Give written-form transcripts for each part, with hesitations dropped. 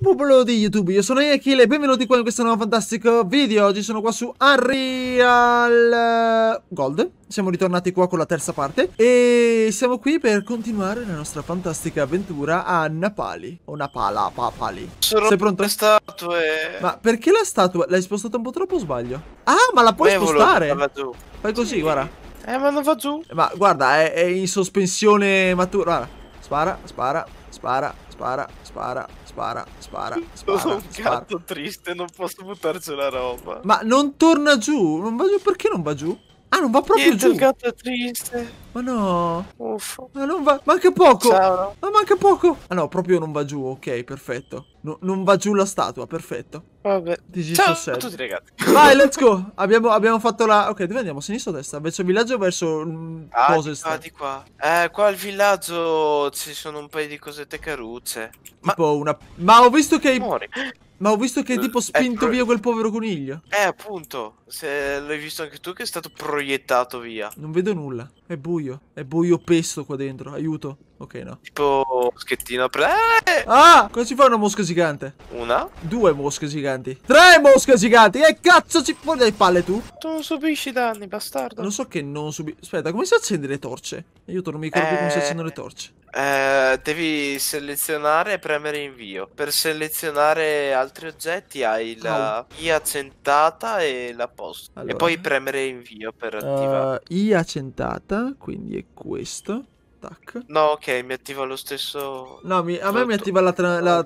Popolo di YouTube, io sono Achille e benvenuti qua in questo nuovo fantastico video. Oggi sono qua su Unreal Gold. Siamo ritornati qua con la terza parte e siamo qui per continuare la nostra fantastica avventura a Napali. O Napala, Papali. Sei pronto? Le statue. Ma perché la statua? L'hai spostata un po' troppo o sbaglio? Ah, ma la puoi spostare? Fai così, guarda. Ma non va giù. Ma guarda, è in sospensione matura. Guarda. Spara, spara, spara, spara, spara, spara, spara, Sono spara, un gatto triste, non posso buttarci la roba. Ma non torna giù? Non va giù? Perché non va giù? Ah, non va proprio Niente, giù. il gatto è triste. Ma no. Uff. Ma non va. Manca poco. Ciao. Ma manca poco. Ah no, proprio non va giù. Ok, perfetto. Non va giù la statua, perfetto. Vabbè. Digital Ciao a set. tutti ragazzi. Vai, let's go. Abbiamo fatto la... Ok, dove andiamo? Sinistra o destra? Verso il villaggio o verso cose Di qua. Qua al villaggio ci sono un paio di cosette carucce. Tipo una... Ma ho visto che... Muori. Ma ho visto che hai tipo spinto via quel povero coniglio. Appunto. Se l'hai visto anche tu che è stato proiettato via. Non vedo nulla. È buio. È buio pesto qua dentro. Aiuto. Ok, no. Tipo schettino. Ah! Cosa ci fa una mosca gigante? Una? 2 mosche giganti. 3 mosche giganti. E cazzo ci vuoi delle palle tu? Tu non subisci danni, bastardo. Non so che non subi... Aspetta, come si accende le torce? Aiuto, non mi ricordo più come si accendono le torce. Devi selezionare e premere invio. Per selezionare altri oggetti hai la I accentata e la post. Allora. E poi premere invio per attivare. I accentata, quindi è questo. Tac. No, ok, mi attiva lo stesso. No, a me mi attiva la tra. No,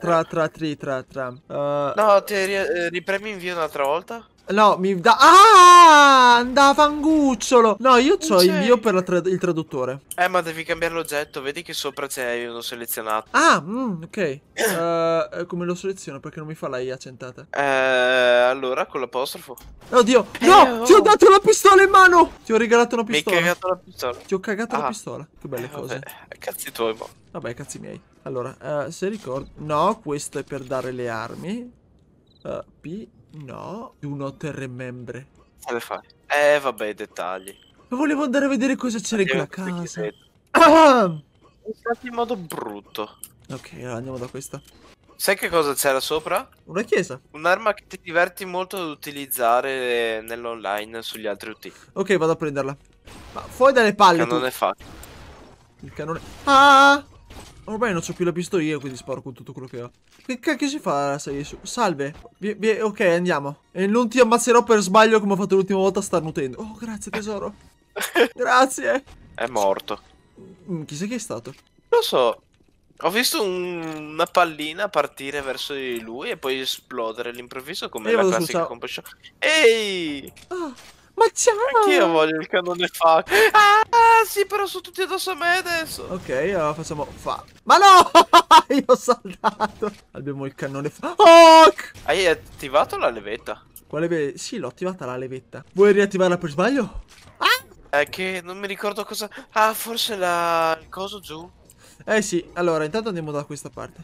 ripremi invio un'altra volta. No, mi dà... Ah! Andava fangucciolo! No, io c'ho invio per il traduttore. Ma devi cambiare l'oggetto. Vedi che sopra c'è uno selezionato. Ah, ok. Come lo seleziono? Perché non mi fa la I accentata? Allora, con l'apostrofo. Oddio! No! Ti ho dato la pistola in mano! Ti ho regalato una pistola. Mi hai cagato la pistola. Ti ho cagato la pistola. Che belle cose. Vabbè, cazzi tuoi, mo. Vabbè, cazzi miei. Allora, se ricordo... No, questo è per dare le armi. P... No, do not remember. Che le fai? Vabbè, i dettagli. Ma volevo andare a vedere cosa c'era in quella casa. Ah! È stato in modo brutto. Ok, allora andiamo da questa. Sai che cosa c'era sopra? Una chiesa. Un'arma che ti diverti molto ad utilizzare nell'online sugli altri UT. Ok, vado a prenderla. Ma fuori dalle palle tu. Cannone fa. Il cannone. Ah! Ormai non c'ho più la pistola io, quindi sparo con tutto quello che ho. Che cacchio si fa a salire su? Salve. Ok, andiamo. E non ti ammazzerò per sbaglio come ho fatto l'ultima volta a starnutendo. Oh, grazie tesoro. Grazie. È morto. Chissà chi è stato. Lo so. Ho visto una pallina partire verso di lui e poi esplodere all'improvviso come la classica compassion. Ehi! Ah, ma ciao! Anch'io voglio il cannone fa. Sì, però sono tutti addosso a me adesso. Ok, allora facciamo fa. Ma no! Io ho saltato. Abbiamo il cannone fa. Oh! Hai attivato la levetta? Quale levetta? Sì, l'ho attivata la levetta. Vuoi riattivarla per sbaglio? È che non mi ricordo cosa. Ah, forse il coso giù. Sì, allora intanto andiamo da questa parte.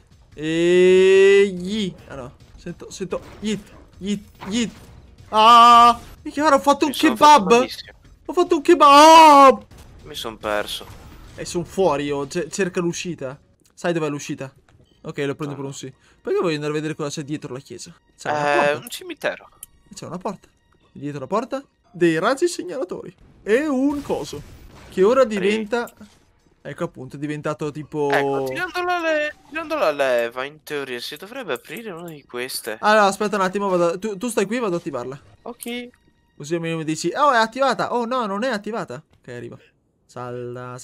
Ah no, sento Yeet. Ah, mica ho fatto un kebab. Ho fatto un kebab. Mi sono perso. Sono fuori io, cerca l'uscita. Sai dov'è l'uscita? Ok, lo prendo per un sì. Perché voglio andare a vedere cosa c'è dietro la chiesa? C'è una porta. Un cimitero. C'è una porta. Dietro la porta dei razzi segnalatori. E un coso che ora diventa... Ecco appunto, è diventato tipo... Ecco, tirando la leva, in teoria si dovrebbe aprire una di queste. Allora, aspetta un attimo, tu stai qui, vado ad attivarla. Ok. Così mi dici, oh, è attivata. Oh, no, non è attivata. Ok, arrivo. Salta.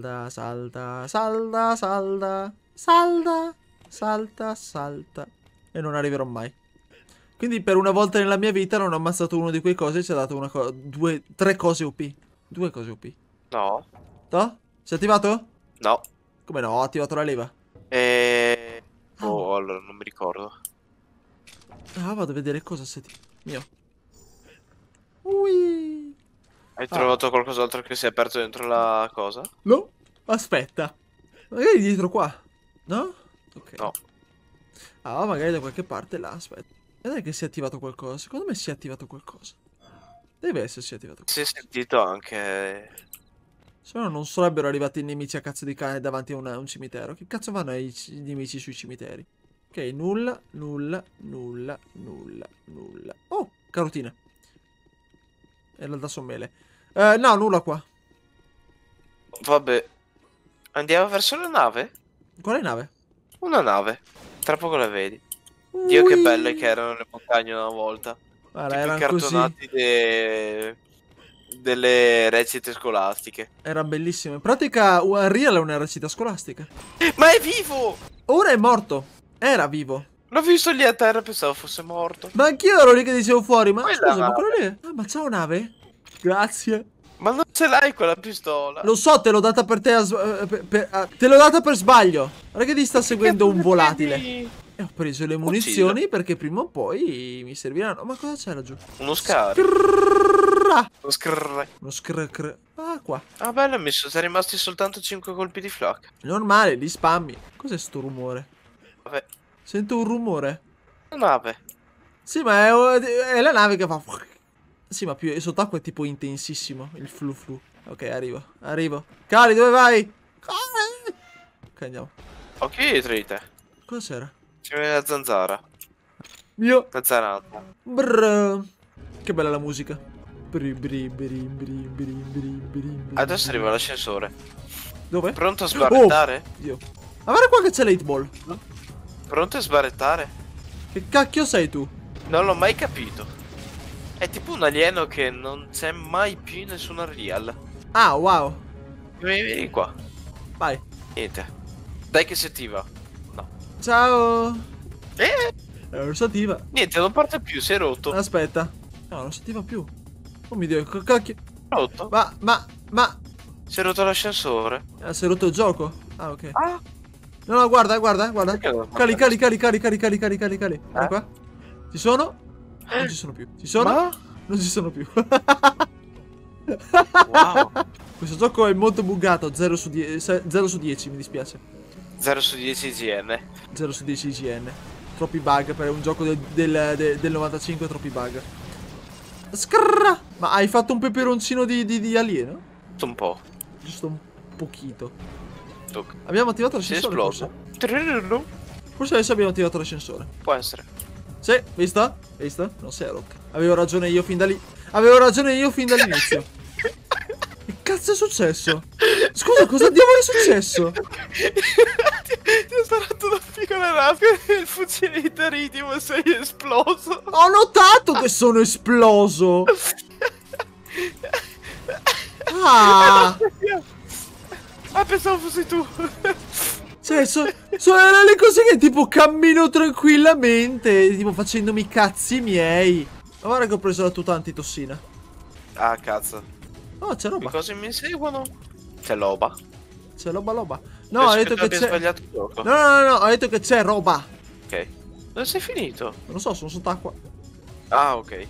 E non arriverò mai. Quindi per una volta nella mia vita non ho ammazzato uno di quei cose e ci ha dato una cosa... 3 cose OP. 2 cose OP. No. No? Si è attivato? No. Come no? Ho attivato la leva. Oh, allora non mi ricordo. Ah, vado a vedere cosa si attiva. Mio. Ui. Hai trovato qualcos'altro che si è aperto dentro la cosa? No. Aspetta. Magari dietro qua. No? Ok. No. Ah, magari da qualche parte là. Aspetta. Vedete che si è attivato qualcosa. Secondo me si è attivato qualcosa. Deve essersi attivato qualcosa. Si è sentito anche... Se no non sarebbero arrivati i nemici a cazzo di cane davanti a un cimitero. Che cazzo vanno i nemici sui cimiteri? Ok, nulla, nulla, nulla, nulla, nulla. Oh, carotine. In realtà sono mele. No, nulla qua. Vabbè. Andiamo verso la nave? Quale nave? Una nave. Tra poco la vedi. Dio che Ui. belle che erano le montagne una volta. Guarda, Tipo i erano così. cartonati delle recite scolastiche. Era bellissimo. In pratica, Unreal è una recita scolastica. Ma è vivo! Ora è morto. Era vivo. L'ho visto lì a terra, pensavo fosse morto. Ma anch'io ero lì che dicevo fuori. Ma Quella scusa, ma nave. quello lì? Ah, ma ciao nave? Grazie. Ma non ce l'hai quella pistola? Lo so, te l'ho data per te. Te l'ho data per sbaglio. Guarda che ti sta seguendo un volatile. E ho preso le munizioni perché prima o poi mi serviranno. Ma cosa c'è laggiù? Uno scar. Uno scar. Uno scr. Ah, qua. Ah, bello, mi sono rimasti soltanto 5 colpi di flak. Normale, li spammi. Cos'è sto rumore? Vabbè. Sento un rumore. Una nave. Sì, ma è la nave che fa. Sì, ma più sott'acqua è tipo intensissimo. Il flu flu. Ok, arrivo. Arrivo. Cali, dove vai? Ok, andiamo. Ok, dietro di te. Cosa c'era? Ci vede la zanzara. Io. La zanzara. Brrr. Che bella la musica. Adesso arriva l'ascensore. Dove? Pronto a sbarrettare? Dio. Ma guarda qua che c'è l'hate ball. Pronto a sbarrettare? Che cacchio sei tu? Non l'ho mai capito. È tipo un alieno che non c'è mai più in nessuna real. Ah, wow. Vieni qua. Vai. Niente. Dai che si attiva. No. Ciao. Non si attiva. Niente, non parte più, si è rotto. Aspetta. No, non si attiva più. Oh mio Dio, che cacchio. Rotto? Ma. Si è rotto l'ascensore. Si è rotto il gioco? Ah, ok. Ah. No, guarda. Perché non Cali. Eh? Guarda qua. Ci sono? Non ci sono più. Ci sono? Ma? Non ci sono più. Wow. Questo gioco è molto buggato. 0 su 10, mi dispiace. 0 su 10 IGN. 0 su 10 IGN. Troppi bug per un gioco del 95, troppi bug. Skrrra! Ma hai fatto un peperoncino di alieno? Un po'. Giusto un pochino. Tocca. Abbiamo attivato Si è l'ascensore, esploso. forse? Forse adesso abbiamo attivato l'ascensore. Può essere. Sì, visto? Visto? Non si è rotto. Avevo ragione io fin da lì. Avevo ragione io fin dall'inizio. Che cazzo è successo? Scusa, cosa diavolo è successo? Ti ho sparato una piccola rabbia e il fucile di Taritimo e sei esploso. Ho notato che sono esploso. Ah, pensavo fossi tu. cioè, erano le cose che tipo cammino tranquillamente, tipo facendomi i cazzi miei. Ma guarda che ho preso la tuta antitossina. Ah, cazzo. Oh, c'è Che roba. cosa mi inseguono? C'è loba. C'è roba. No, ho detto che c'è. sbagliato il gioco. No, ho detto che c'è roba. Ok. Dove sei finito? Non lo so, sono sott'acqua. Ah, ok.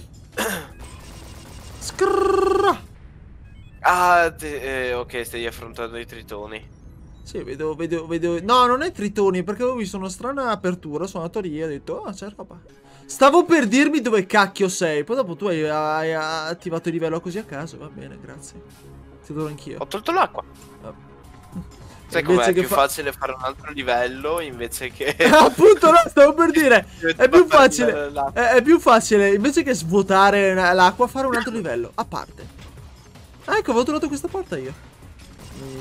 Skrrra. Ah, ok, stai affrontando i tritoni. Sì, vedo. No, non è tritoni, perché ho visto una strana apertura. Sono andato lì e ho detto, oh, c'è roba. Stavo per dirmi dove cacchio sei. Poi dopo tu hai attivato il livello così a caso. Va bene, grazie. Ti adoro anch'io. Ho tolto l'acqua. Sai com'è? È più facile fare un altro livello invece che... Appunto, no, stavo per dire. È più facile. È più facile, invece che svuotare l'acqua, fare un altro livello. A parte. Ah, ecco, avevo trovato questa porta io. Mi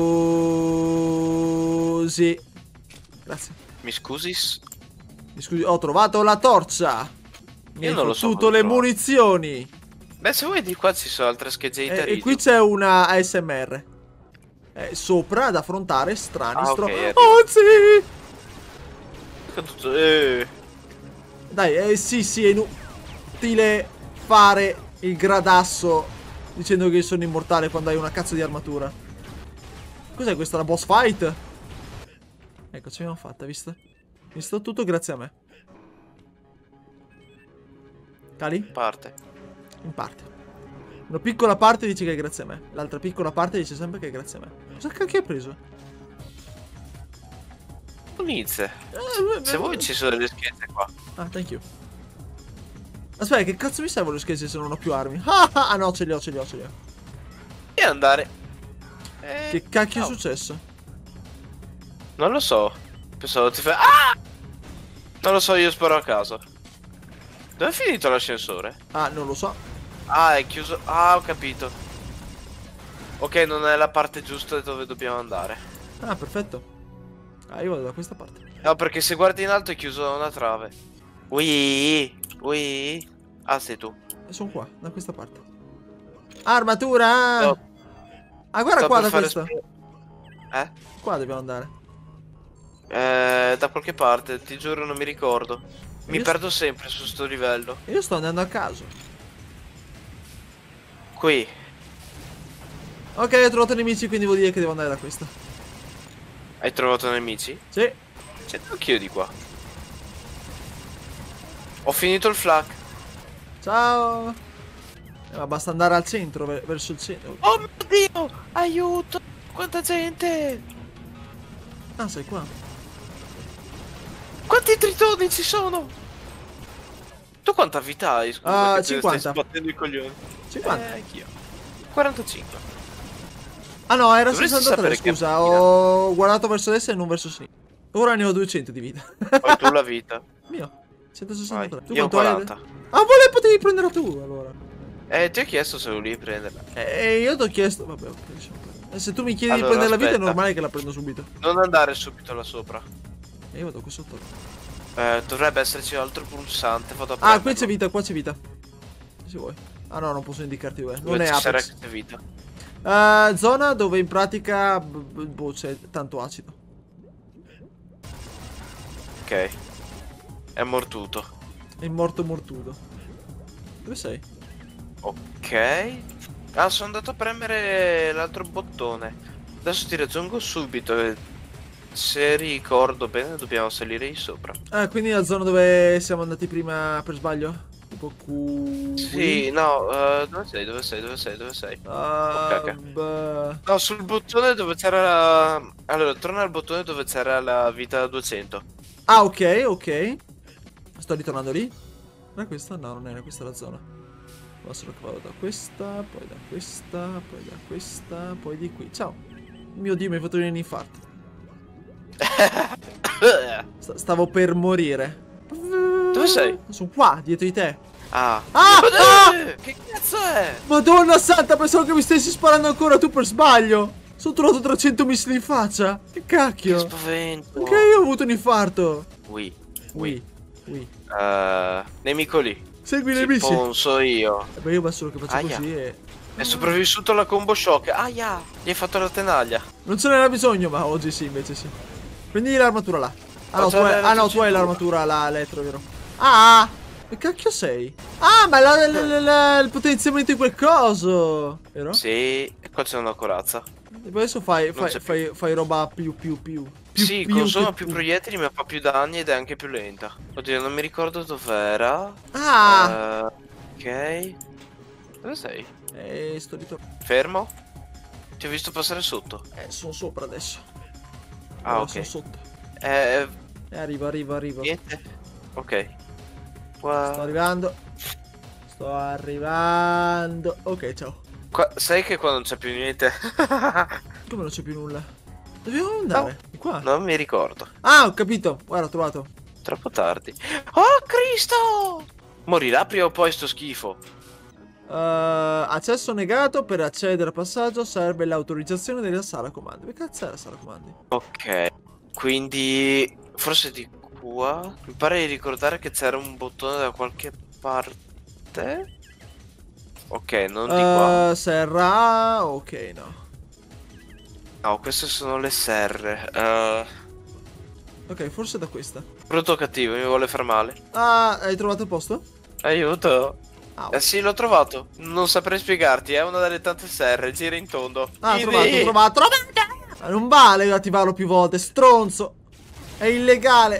scusi. Grazie. Mi scusi? Mi scusi, ho trovato la torcia. Mi Io non lo so. Tutte le munizioni. Beh, se vuoi di qua ci sono altre schegge di E qui c'è una ASMR. Sopra ad affrontare strani oh, sì. Tutto, Dai, sì, è inutile fare il gradasso dicendo che sono immortale quando hai una cazzo di armatura. Cos'è questa, la boss fight? Ecco, ce l'abbiamo fatta, visto? Visto tutto grazie a me. Cali? Parte. In parte. Una piccola parte dice che è grazie a me. L'altra piccola parte dice sempre che è grazie a me. Cosa cacchio hai preso? Inizia. Se vuoi ci sono delle schede qua. Ah, thank you. Aspetta, che cazzo mi servono le schede se non ho più armi? Ah no, ce li ho. E andare. Che cacchio è successo? Non lo so. Pensavo ti fai... Ah! Non lo so, io sparo a caso. Dove è finito l'ascensore? Ah, non lo so. Ah, è chiuso. Ah, ho capito. Ok, non è la parte giusta dove dobbiamo andare. Ah, perfetto. Ah, io vado da questa parte. No, perché se guardi in alto è chiuso da una trave. Ui. Ah, sei tu. E sono qua, da questa parte. Armatura! No. Ah, guarda Sto qua per da fare questa. Qua dobbiamo andare. Da qualche parte, ti giuro non mi ricordo. Mi Io perdo sempre su sto livello. Io sto andando a caso. Qui. Ok, ho trovato nemici, quindi vuol dire che devo andare da questa. Hai trovato nemici? Sì. C'è anch'io di qua. Ho finito il flak. Ciao. Ma basta andare al centro, verso il centro. Oh mio Dio! Aiuto! Quanta gente! Ah, sei qua. Quanti tritoni ci sono? Tu quanta vita hai? Scusa, che te ne 50. stai sbattendo i coglioni. 50. Anch'io. 45. Ah no, era Dovresti 63, sapere che scusa. vita. Ho guardato verso destra e non verso sinistra. Ora ne ho 200 di vita. Poi tu la vita. Mio. 163. Vai. Tu Io ho quanto hai? 40. Ah, potevi prenderla tu, allora. Ti ho chiesto se volevi prenderla. Io ti ho chiesto. Vabbè, ok, lasciamo perdere. Se tu mi chiedi Allora, di prendere la vita, è aspetta. normale che la prendo subito. Non andare subito là sopra. E io vado qua sotto. Dovrebbe esserci un altro pulsante. Vado a Ah, prenderlo. qui c'è vita, qua c'è vita. Se vuoi. Ah no, non posso indicarti dove. Non Dove è ci sarà Apex. che vita. Zona dove in pratica boh, c'è tanto acido. Ok. È mortuto. È morto mortudo. Dove sei? Ok. Ah, sono andato a premere l'altro bottone. Adesso ti raggiungo subito. E se ricordo bene, dobbiamo salire di sopra. Ah, quindi la zona dove siamo andati prima per sbaglio? Tipo Q. Sì, no, dove sei? Dove sei? Dove sei? Dove sei? Ok. No, sul bottone dove c'era la... Allora, torna al bottone dove c'era la vita da 200. Ah, ok, ok. Sto ritornando lì. Non è questa? No, non era questa la zona. Ma solo che vado da questa, poi da questa, poi da questa, poi di qui. Ciao. Mio Dio, mi hai fatto venire un infarto. Stavo per morire. Dove sei? Sono qua, dietro di te. Ah. Ah! Che cazzo è? Madonna santa, pensavo che mi stessi sparando ancora tu per sbaglio. Sono trovato 300 missili in faccia. Che cacchio. Che spavento. Ok, io ho avuto un infarto. Ui. Nemico lì. Segui i Ci nemici. ponso io. Beh, io basta solo che faccio Aia. così e... È sopravvissuto alla combo shock. Aia. Gli hai fatto la tenaglia. Non ce n'era bisogno, ma oggi sì, invece sì. Prendi l'armatura là. Ah no, Ho tu già hai, la ah, no, tu hai l'armatura là, elettro, vero? Ah! Che cacchio sei? Ah, ma il potenziamento di quel coso! Vero? Sì. E qua c'è una corazza. E poi adesso fai roba più Sì, consuma più proiettili ma fa più danni ed è anche più lenta. Oddio, non mi ricordo dov'era. Ah! Ok. Dove sei? Sto ritornando. Fermo? Ti ho visto passare sotto. Sono sopra adesso. Ah, ok. Sono sotto. Arrivo. Niente. Ok. Qua. Sto arrivando. Ok, ciao. Sai che qua non c'è più niente? Come non c'è più nulla? Dobbiamo andare? Di qua? Non mi ricordo. Ah, ho capito. Guarda, ho trovato. Troppo tardi. Oh, Cristo! Morirà prima o poi sto schifo. Accesso negato. Per accedere al passaggio serve l'autorizzazione della sala comandi. Che cazzo è la sala comandi? Ok. Quindi forse di qua. Mi pare di ricordare che c'era un bottone da qualche parte. Ok, non di qua. Serra. Ok, no. No, queste sono le serre. Ok, forse da questa. Brutto cattivo, mi vuole far male. Ah, hai trovato il posto? Aiuto. Ah, Sì, l'ho trovato. Non saprei spiegarti, è una delle tante serre, gira in tondo. Ah, trovato. Ma non vale attivarlo più volte, stronzo. È illegale.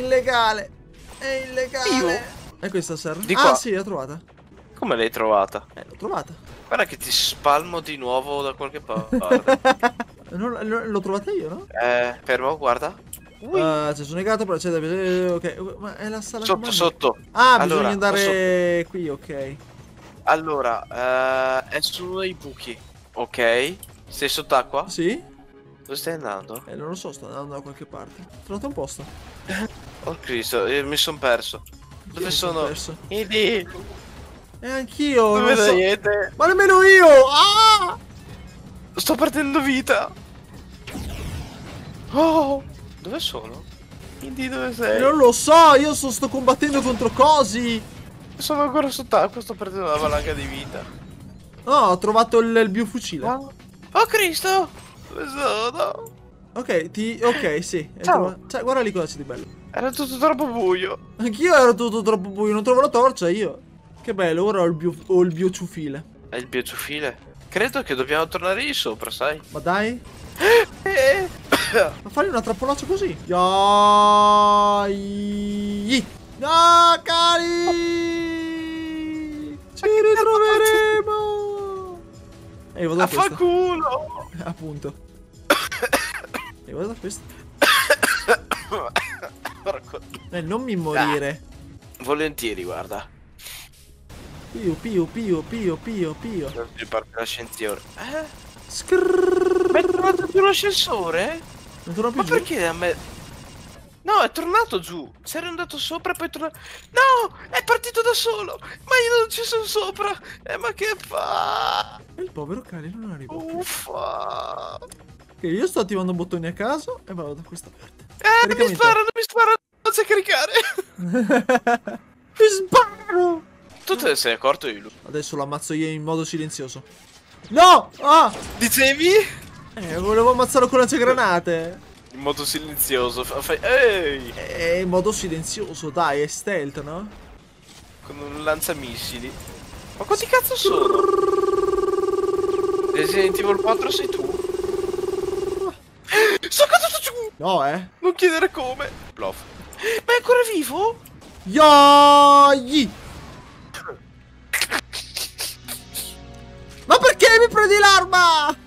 È questa serra? Di qua. Ah, sì, l'ho trovata. Come l'hai trovata? L'ho trovata. Guarda che ti spalmo di nuovo da qualche parte. L'ho trovata io, no? Fermo, guarda. C'è sono negato per accedere. Ok, ma è la sala comandi. Sotto. Ah, Allora, bisogna andare qui, ok. Allora, è su uno dei buchi. Ok. Sei sott'acqua? Sì? Dove stai andando? Non lo so, sto andando da qualche parte. Ho trovato un posto. Oh Cristo, mi son perso. Dove Mi sono? perso. Idi, E anch'io, dove non so. siete? Ma nemmeno io! Ah! Sto perdendo vita. Oh, dove sono? Idi, dove sei? Non lo so, io sto combattendo contro cosi. Sono ancora sott'acqua, sto perdendo una valanga di vita. No, ho trovato il biofucile. Oh, oh Cristo! Dove sono? Ok, sì. Ciao. Cioè, guarda lì cosa c'è di bello. Era tutto troppo buio. Anch'io ero tutto troppo buio, non trovo la torcia io. Che bello, ora ho il biociufile. È il biociufile. Credo che dobbiamo tornare lì sopra, sai? Ma dai, Eh. ma fagli una trappolaccia così. Yai! Ah, cari! Ci ritroveremo! E vado da questa. Affanculo! Appunto. E vado da questa. Porco. Non mi morire. Volentieri, guarda. Pio, pio, pio, pio, pio, pio. Non ti parte l'ascensore. Skrrr. Ma è tornato giù l'ascensore? Non torno più Ma giù. perché a me... No, è tornato giù. Si era andato sopra e poi è tornato... No! È partito da solo! Ma io non ci sono sopra! Ma che fa? E il povero cane non arriva. Uffa! Ok, io sto attivando bottoni a caso e vado da questa parte. Mi sparano! Non sai caricare! Mi sparo! Tu te ne sei accorto di lui? Adesso lo ammazzo io in modo silenzioso. No! Ah! Dicevi? Volevo ammazzarlo con lanciagranate. In modo silenzioso. Ehi! In modo silenzioso, dai, è stealth, no? Con un lanciamissili. Ma quanti cazzo sono? Resident Evil 4 sei tu? Sono caduto giù! No, Non chiedere come. Plof. Ma è ancora vivo? Yai! Ma perché mi prendi l'arma?